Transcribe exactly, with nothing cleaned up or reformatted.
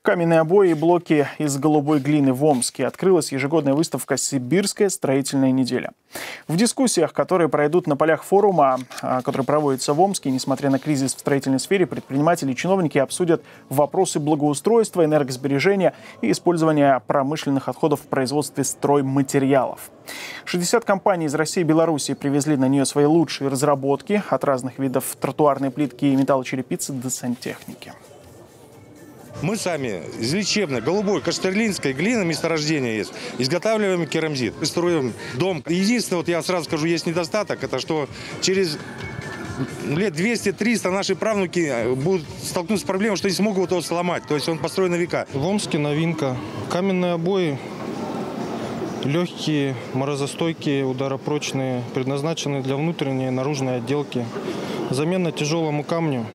Каменные обои и блоки из голубой глины в Омске. Открылась ежегодная выставка «Сибирская строительная неделя». В дискуссиях, которые пройдут на полях форума, который проводится в Омске, несмотря на кризис в строительной сфере, предприниматели и чиновники обсудят вопросы благоустройства, энергосбережения и использования промышленных отходов в производстве стройматериалов. шестьдесят компаний из России и Беларуси привезли на нее свои лучшие разработки от разных видов тротуарной плитки и металлочерепицы до сантехники. Мы сами из лечебной, голубой, каштерлинской глины, месторождения есть, изготавливаем керамзит, строим дом. Единственное, вот я сразу скажу, есть недостаток, это что через лет двести-триста наши правнуки будут столкнуться с проблемой, что не смогут его сломать. То есть он построен на века. В Омске новинка. Каменные обои, легкие, морозостойкие, ударопрочные, предназначены для внутренней и наружной отделки. Замена тяжелому камню.